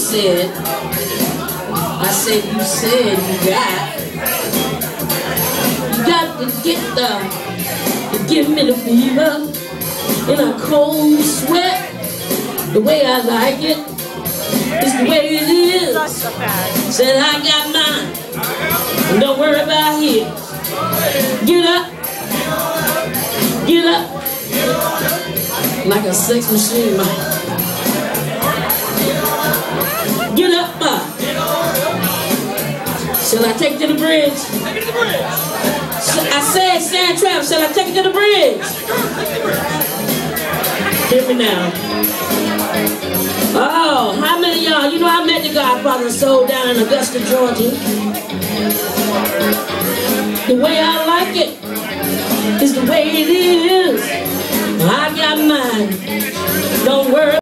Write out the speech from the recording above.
said. I said, you said you got to get to give me the fever in a cold sweat. The way I like it is the way it is. Said I got mine. Don't worry about it. Get up. Get up. Like a sex machine, man. Get up. Shall I take it to the bridge? Take it to the bridge. I said, Sand Trap, shall I take it to the bridge? Hear me now. Oh, how many of y'all, you know I met the Godfather Soul down in Augusta, Georgia. The way I like it is the way it is. I got mine. Don't worry.